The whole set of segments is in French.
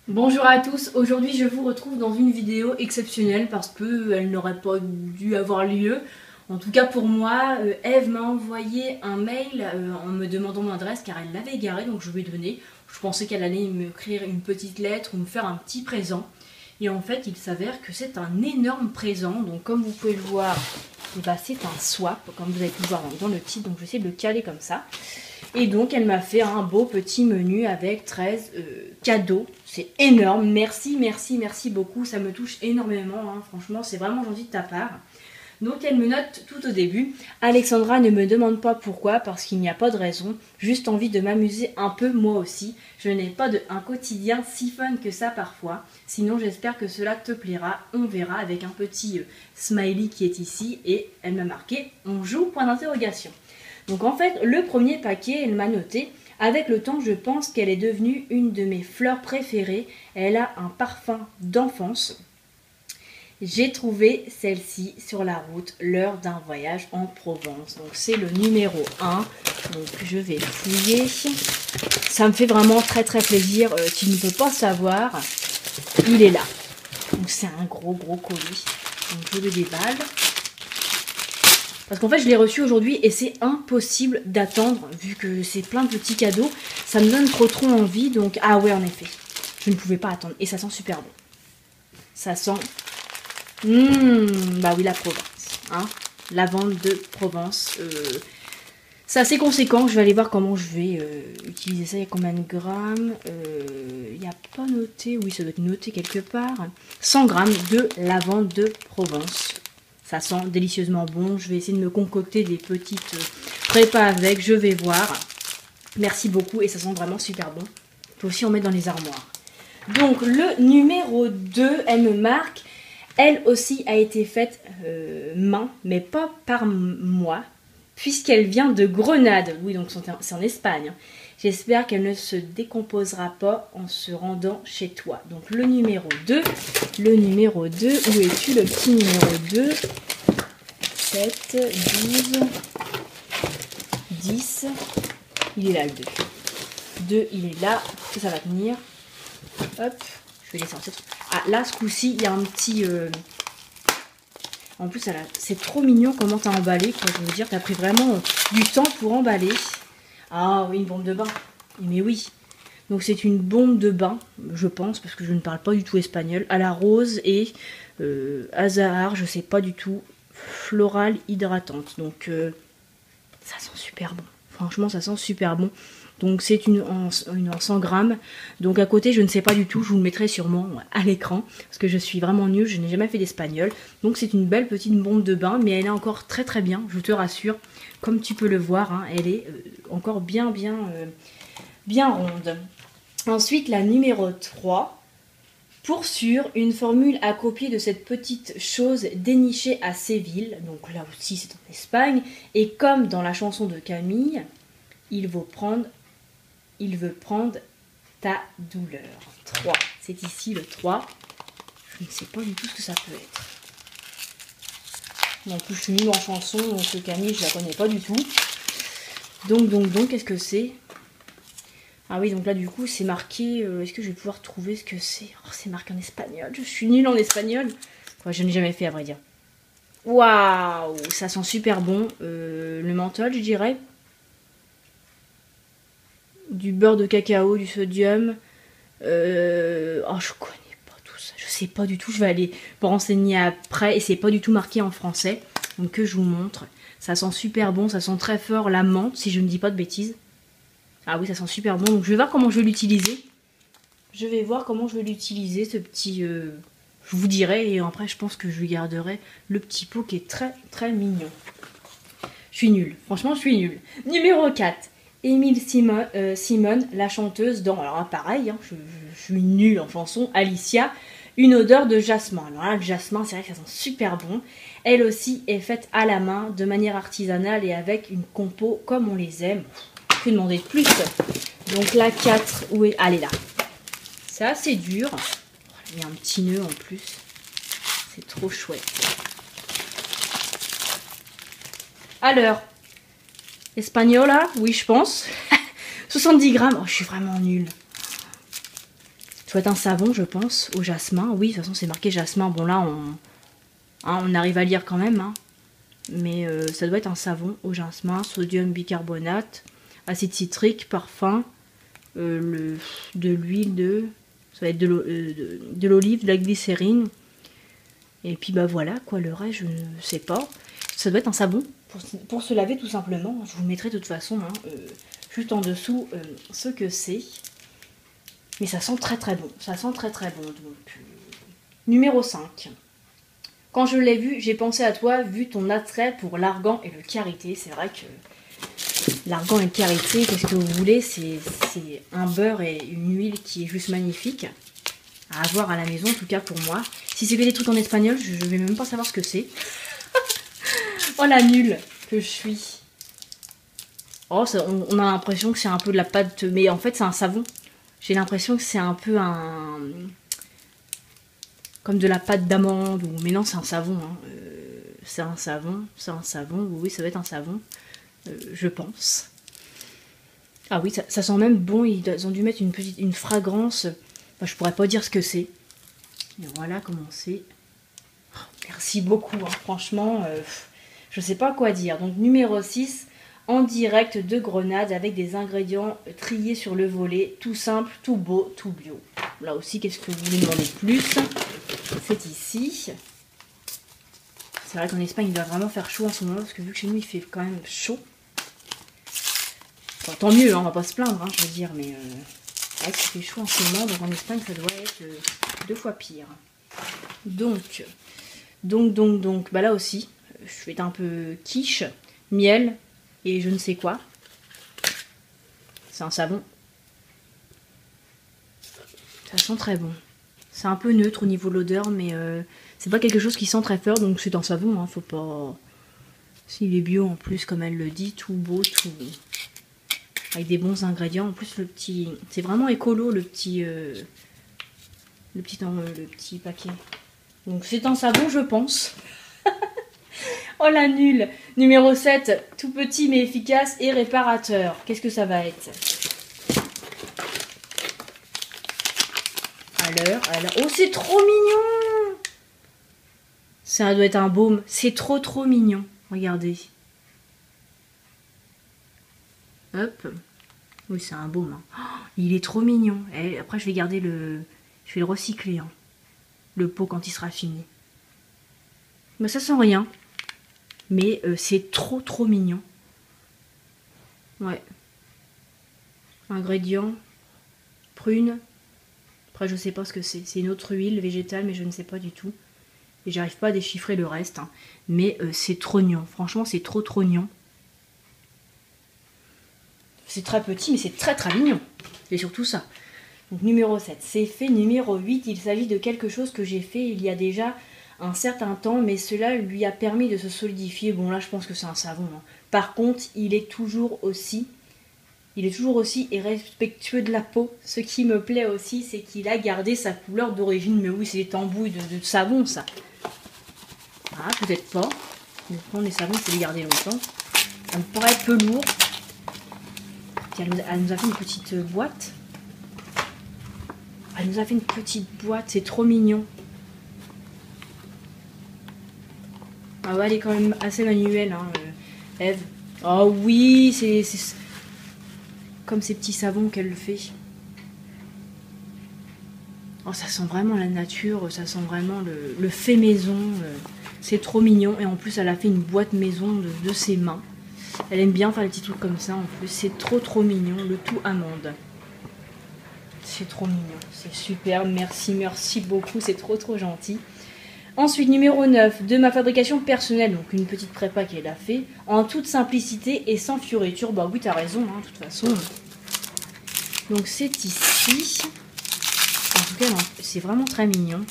Bonjour à tous, aujourd'hui je vous retrouve dans une vidéo exceptionnelle parce qu'elle n'aurait pas dû avoir lieu. En tout cas pour moi, Eve m'a envoyé un mail en me demandant mon adresse car elle l'avait égarée, donc je lui ai donné. Je pensais qu'elle allait m'écrire une petite lettre ou me faire un petit présent. Et en fait il s'avère que c'est un énorme présent, donc comme vous pouvez le voir, c'est un swap, comme vous avez pu le voir dans le titre, donc je vais essayer de le caler comme ça. Et donc elle m'a fait un beau petit menu avec 13 cadeaux. C'est énorme, merci, merci, merci beaucoup. Ça me touche énormément, hein. Franchement c'est vraiment gentil de ta part. Donc elle me note tout au début: Alexandra, ne me demande pas pourquoi, parce qu'il n'y a pas de raison. Juste envie de m'amuser un peu moi aussi. Je n'ai pas un quotidien si fun que ça parfois. Sinon j'espère que cela te plaira. On verra, avec un petit smiley qui est ici. Et elle m'a marqué: on joue, point d'interrogation. Donc en fait, le premier paquet, elle m'a noté: avec le temps, je pense qu'elle est devenue une de mes fleurs préférées. Elle a un parfum d'enfance. J'ai trouvé celle-ci sur la route, l'heure d'un voyage en Provence. Donc c'est le numéro 1. Donc je vais fouiller. Ça me fait vraiment très très plaisir. Tu ne peux pas savoir. Il est là. Donc c'est un gros colis. Donc je le déballe. Parce qu'en fait je l'ai reçu aujourd'hui et c'est impossible d'attendre vu que c'est plein de petits cadeaux. Ça me donne trop envie. Donc ah ouais, en effet. Je ne pouvais pas attendre. Et ça sent super bon. Ça sent... bah oui, la Provence, hein, lavande de Provence. C'est assez conséquent. Je vais aller voir comment je vais utiliser ça. Il y a combien de grammes? Il n'y a pas noté. Oui, ça doit être noté quelque part. 100 grammes de lavande de Provence. Ça sent délicieusement bon. Je vais essayer de me concocter des petites prépas avec. Je vais voir. Merci beaucoup. Et ça sent vraiment super bon. Il faut aussi en mettre dans les armoires. Donc, le numéro 2, elle me marque: elle aussi a été faite main, mais pas par moi, puisqu'elle vient de Grenade. Oui, donc c'est en Espagne. J'espère qu'elle ne se décomposera pas en se rendant chez toi. Donc le numéro 2. Le numéro 2, où es-tu, le petit numéro 2? 7, 12, 10. Il est là, le 2. 2, il est là. Ça va tenir. Hop. Je vais les sortir. Ah, là, ce coup-ci, il y a un petit... En plus, c'est trop mignon comment t'as emballé, quoi. Je veux dire, t'as pris vraiment du temps pour emballer. Ah oui, une bombe de bain. Mais oui. Donc, c'est une bombe de bain, je pense, parce que je ne parle pas du tout espagnol. À la rose et azahar, je sais pas du tout. Florale hydratante. Donc, ça sent super bon. Franchement, ça sent super bon. Donc c'est une en 100 grammes. Donc à côté, je ne sais pas du tout. Je vous le mettrai sûrement à l'écran. Parce que je suis vraiment nulle. Je n'ai jamais fait d'espagnol. Donc c'est une belle petite bombe de bain. Mais elle est encore très bien. Je te rassure. Comme tu peux le voir, hein, elle est encore bien ronde. Ensuite, la numéro 3. Pour sûr, une formule à copier de cette petite chose dénichée à Séville. Donc là aussi, c'est en Espagne. Et comme dans la chanson de Camille, il veut prendre ta douleur. 3. C'est ici le 3. Je ne sais pas du tout ce que ça peut être. En plus, je suis nulle en chanson, donc ce Camille, je la connais pas du tout. Donc, qu'est-ce que c'est? Ah oui, donc là, du coup, c'est marqué... Est-ce que je vais pouvoir trouver ce que c'est? Oh, c'est marqué en espagnol. Je suis nulle en espagnol. Quoi, je n'ai jamais fait, à vrai dire. Waouh! Ça sent super bon. Le menthol, je dirais. Du beurre de cacao, du sodium. Oh, je connais pas tout ça. Je sais pas du tout. Je vais aller me renseigner après. Et c'est pas du tout marqué en français. Donc que je vous montre. Ça sent super bon. Ça sent très fort la menthe, si je ne dis pas de bêtises. Ah oui, ça sent super bon. Donc je vais voir comment je vais l'utiliser. Je vais voir comment je vais l'utiliser, ce petit... je vous dirai. Et après, je pense que je lui garderai le petit pot qui est très mignon. Je suis nulle. Franchement, je suis nulle. Numéro 4. Émile Simone, la chanteuse dans... Alors là, pareil, hein, je suis nulle en chanson. Alicia, une odeur de jasmin. Alors là, le jasmin, c'est vrai que ça sent super bon. Elle aussi est faite à la main, de manière artisanale et avec une compo comme on les aime. Que demander de plus? Donc la 4, où est... Elle est là. C'est assez dur. Il y a un petit nœud en plus. C'est trop chouette. Alors... Espagnola, oui je pense. 70 grammes, oh, je suis vraiment nulle. Ça doit être un savon, je pense, au jasmin. Oui, de toute façon, c'est marqué jasmin. Bon, là, on arrive à lire quand même. Hein. Mais ça doit être un savon au jasmin, sodium bicarbonate, acide citrique, parfum, de l'huile de... Ça va être de l'olive, de la glycérine. Et puis, bah voilà, quoi, le reste, je ne sais pas. Ça doit être un savon pour se laver, tout simplement. Je vous mettrai de toute façon, hein, juste en dessous, ce que c'est. Mais ça sent très très bon. Ça sent très très bon. Donc, numéro 5. Quand je l'ai vu, j'ai pensé à toi, vu ton attrait pour l'argan et le karité. C'est vrai que l'argan et le karité, qu'est-ce que vous voulez? C'est un beurre et une huile qui est juste magnifique. À avoir à la maison, en tout cas pour moi. Si c'est que des trucs en espagnol, je vais même pas savoir ce que c'est. Oh la nulle que je suis. Oh, ça, on a l'impression que c'est un peu de la pâte, mais en fait c'est un savon. J'ai l'impression que c'est un peu comme de la pâte d'amande, mais non, c'est un savon. Hein. C'est un savon, oui, ça va être un savon, je pense. Ah oui, ça sent même bon, ils ont dû mettre une fragrance, enfin, je pourrais pas dire ce que c'est. Et voilà comment c'est. Oh, merci beaucoup, hein. Franchement, je sais pas quoi dire. Donc numéro 6, en direct de Grenade avec des ingrédients triés sur le volet, tout simple, tout beau, tout bio. Là aussi, qu'est-ce que vous voulez demander de plus? C'est ici. C'est vrai qu'en Espagne, il doit vraiment faire chaud en ce moment, parce que vu que chez nous, il fait quand même chaud. Enfin, tant mieux, hein, on va pas se plaindre, hein, je veux dire, mais c'est vrai qu'il fait chaud en ce moment, donc en Espagne, ça doit être 2 fois pire. Donc, bah là aussi, je vais être un peu quiche, miel et je ne sais quoi. C'est un savon. Ça sent très bon. C'est un peu neutre au niveau de l'odeur, mais c'est pas quelque chose qui sent très fort, donc c'est un savon, hein, faut pas... S'il est bio en plus, comme elle le dit, tout beau, tout... Avec des bons ingrédients. En plus, le petit... C'est vraiment écolo, le petit paquet. Donc c'est un savon, je pense. Oh la nulle. Numéro 7, tout petit mais efficace et réparateur. Qu'est-ce que ça va être? Alors, oh c'est trop mignon. Ça doit être un baume. C'est trop mignon. Regardez. Hop. Oui, c'est un baume. Hein. Oh, il est trop mignon. Et après, je vais garder le... Je vais le recycler. Hein. Le pot quand il sera fini. Mais ça sent rien. Mais c'est trop mignon. Ouais. Ingrédients. Prune. Après, je sais pas ce que c'est. C'est une autre huile végétale, mais je ne sais pas du tout. Et j'arrive pas à déchiffrer le reste. Hein. Mais c'est trop mignon. Franchement, c'est trop mignon. C'est très petit, mais c'est très mignon. C'est surtout ça. Donc, numéro 7, c'est fait. Numéro 8, il s'agit de quelque chose que j'ai fait il y a déjà un certain temps, mais cela lui a permis de se solidifier. Bon, là, je pense que c'est un savon. Hein. Par contre, il est toujours aussi et respectueux de la peau. Ce qui me plaît aussi, c'est qu'il a gardé sa couleur d'origine. Mais oui, c'est des tambouilles de savon, ça. Ah, peut-être pas. Mais prendre les savons, c'est les garder longtemps. Ça me paraît peu lourd. Elle nous a fait une petite boîte. Elle nous a fait une petite boîte, c'est trop mignon. Ah ouais, elle est quand même assez manuelle, hein, Eve. Oh oui, c'est comme ces petits savons qu'elle fait. Oh, ça sent vraiment la nature, ça sent vraiment le fait maison. C'est trop mignon. Et en plus, elle a fait une boîte maison de ses mains. Elle aime bien faire des petits trucs comme ça en plus. C'est trop mignon. Le tout amande. C'est trop mignon. C'est super. Merci beaucoup. C'est trop gentil. Ensuite, numéro 9, de ma fabrication personnelle. Donc une petite prépa qu'elle a fait. En toute simplicité et sans fioriture. Bah oui, t'as raison, hein, de toute façon. Donc c'est ici. En tout cas, c'est vraiment très mignon.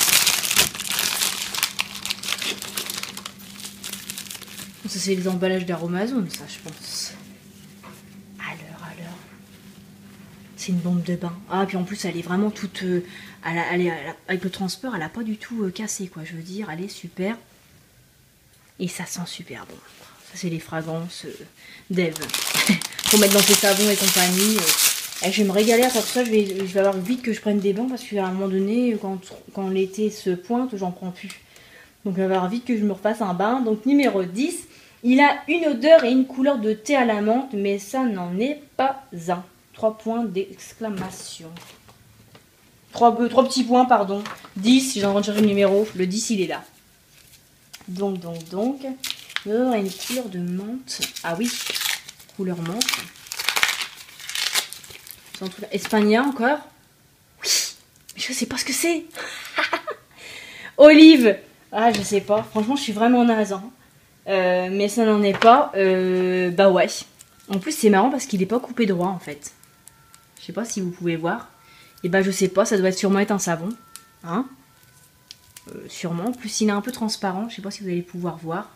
Ça, c'est les emballages d'Aromazone, ça, je pense. Alors. C'est une bombe de bain. Ah, puis en plus, elle est vraiment toute... avec le transport, elle n'a pas du tout cassé, quoi. Je veux dire, elle est super. Et ça sent super bon. Ça, c'est les fragrances d'Eve. Pour mettre dans ses savons et compagnie. Et je vais me régaler à faire tout ça. Je vais avoir vite que je prenne des bains parce qu'à un moment donné, quand l'été se pointe, j'en prends plus. Donc il va falloir vite que je me refasse un bain. Donc numéro 10, il a une odeur et une couleur de thé à la menthe, mais ça n'en est pas un. 3 points d'exclamation. 3 petits points, pardon. 10, j'ai envie de chercher le numéro. Le 10, il est là. Donc. L'odeur et une couleur de menthe. Ah oui, couleur menthe. Espagna encore. Oui, mais je sais pas ce que c'est. Olive. Ah, je sais pas. Franchement, je suis vraiment naze. Hein. Mais ça n'en est pas. Bah ouais. En plus, c'est marrant parce qu'il n'est pas coupé droit en fait. Je sais pas si vous pouvez voir. Et bah, je sais pas. Ça doit sûrement être un savon. Hein, sûrement. En plus, il est un peu transparent. Je sais pas si vous allez pouvoir voir.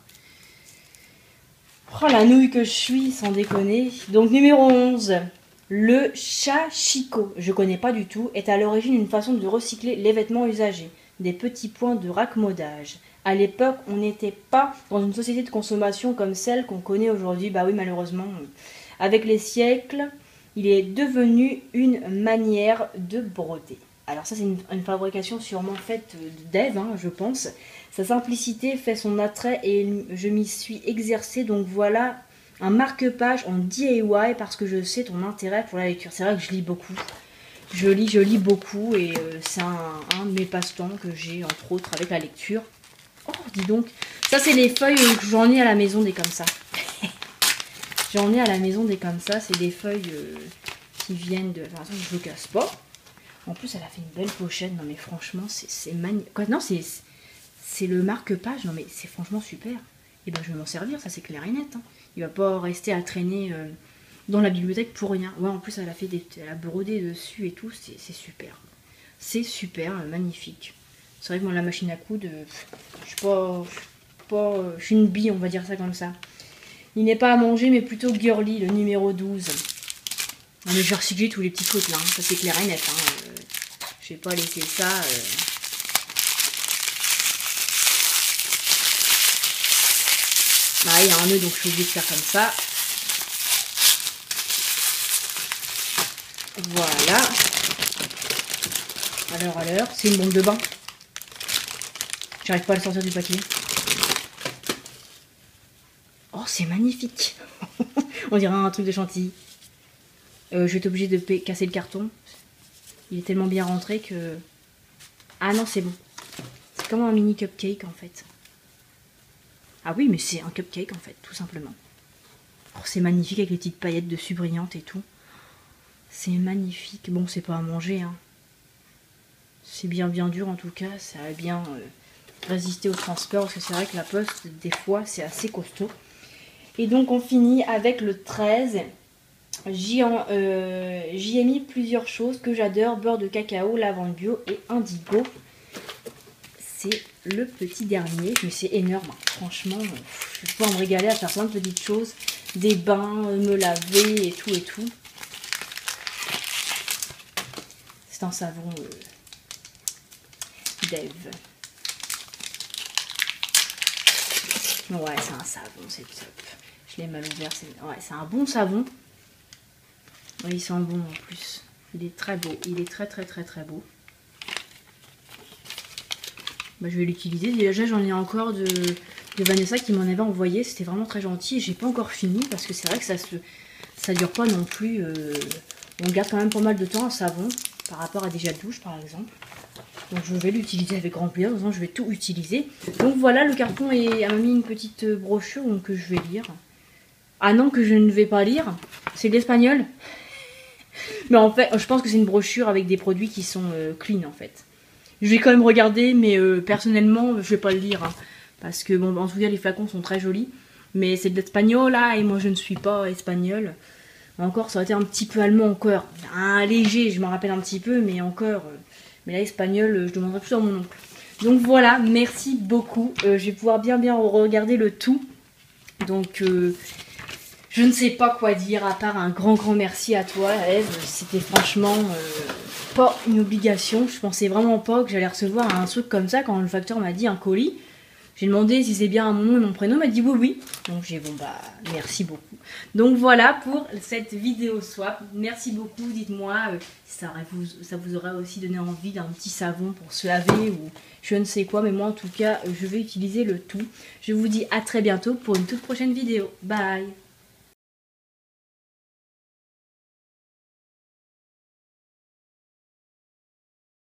Oh, la nouille que je suis, sans déconner. Donc, numéro 11. Le chachiko, je connais pas du tout, est à l'origine une façon de recycler les vêtements usagés. Des petits points de raccommodage. À l'époque, on n'était pas dans une société de consommation comme celle qu'on connaît aujourd'hui. Bah oui, malheureusement. Avec les siècles, il est devenu une manière de broder. Alors ça, c'est une fabrication sûrement faite d'Ève, hein, je pense. Sa simplicité fait son attrait et je m'y suis exercée. Donc voilà un marque-page en DIY parce que je sais ton intérêt pour la lecture. C'est vrai que je lis beaucoup. Je lis beaucoup et c'est un de mes passe-temps que j'ai entre autres avec la lecture. Oh, dis donc. Ça, c'est les feuilles que j'en ai à la maison des comme ça. J'en ai à la maison des comme ça. C'est des feuilles qui viennent de... Enfin, je ne le casse pas. En plus, elle a fait une belle pochette. Non, mais franchement, c'est magnifique. Non, c'est le marque-page. Non, mais c'est franchement super. Et ben, je vais m'en servir. Ça, c'est clair et net. Hein. Il va pas rester à traîner dans la bibliothèque pour rien. Ouais, en plus, elle a brodé dessus et tout. C'est super. C'est super, magnifique. C'est vrai que moi, la machine à coudre, je suis une bille, on va dire ça comme ça. Il n'est pas à manger, mais plutôt girly, le numéro 12. Non, mais je vais recycler tous les petits trucs là, hein. Ça c'est clair et net. Hein. Je vais pas laisser ça. Bah, il y a un nœud, donc je suis obligée de faire comme ça. Voilà. Alors, c'est une bombe de bain. J'arrive pas à le sortir du papier. Oh, c'est magnifique. On dirait un truc de chantilly. Je vais être obligée de casser le carton. Il est tellement bien rentré que... Ah non, c'est bon. C'est comme un mini cupcake en fait. Ah oui, mais c'est un cupcake en fait, tout simplement. Oh, c'est magnifique avec les petites paillettes dessus brillantes et tout. C'est magnifique. Bon, c'est pas à manger, hein. C'est bien dur en tout cas. Ça a bien résister au transport parce que c'est vrai que la poste, des fois, c'est assez costaud. Et donc, on finit avec le 13. J'y ai mis plusieurs choses que j'adore. Beurre de cacao, lavande bio et indigo. C'est le petit dernier. Mais c'est énorme. Franchement, je vais pouvoir me régaler à faire plein de petites choses. Des bains, me laver et tout et tout. C'est un savon d'Ève. Ouais, c'est un savon, c'est top. Je l'ai mal ouvert. Ouais, c'est un bon savon. Ouais, il sent bon en plus. Il est très beau. Il est très beau. Bah, je vais l'utiliser. Déjà, j'en ai encore de Vanessa qui m'en avait envoyé. C'était vraiment très gentil. Et j'ai pas encore fini parce que c'est vrai que ça dure pas non plus. On garde quand même pas mal de temps un savon par rapport à des gels douche par exemple. Donc je vais l'utiliser avec grand plaisir. Donc je vais tout utiliser. Donc voilà, le carton a mis une petite brochure donc, que je vais lire. Ah non, que je ne vais pas lire. C'est de l'espagnol. Mais en fait, je pense que c'est une brochure avec des produits qui sont clean en fait. Je vais quand même regarder, mais personnellement, je vais pas le lire. Hein, parce que, bon, en tout cas, les flacons sont très jolis. Mais c'est de l'espagnol là, et moi je ne suis pas espagnole. Encore, ça aurait été un petit peu allemand encore. Un léger, je me rappelle un petit peu, mais encore. Mais là, espagnol, je demanderai plus à mon oncle. Donc voilà, merci beaucoup. Je vais pouvoir bien regarder le tout. Donc, je ne sais pas quoi dire à part un grand merci à toi, Ève. C'était franchement pas une obligation. Je pensais vraiment pas que j'allais recevoir un truc comme ça quand le facteur m'a dit un colis. J'ai demandé si c'est bien mon nom et mon prénom, elle m'a dit oui, oui. Donc j'ai bon bah merci beaucoup. Donc voilà pour cette vidéo swap. Merci beaucoup, dites-moi si ça vous aura aussi donné envie d'un petit savon pour se laver ou je ne sais quoi. Mais moi en tout cas, je vais utiliser le tout. Je vous dis à très bientôt pour une toute prochaine vidéo. Bye!